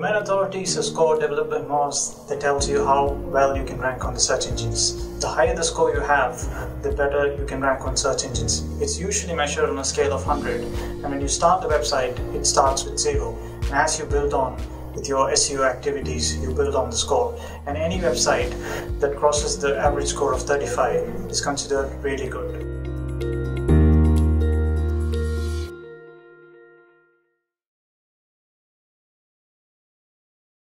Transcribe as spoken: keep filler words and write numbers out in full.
domain authority is a score developed by Moz that tells you how well you can rank on the search engines. The higher the score you have, the better you can rank on search engines. It's usually measured on a scale of one hundred, and when you start the website, it starts with zero. And as you build on with your S E O activities, you build on the score. And any website that crosses the average score of thirty-five is considered really good.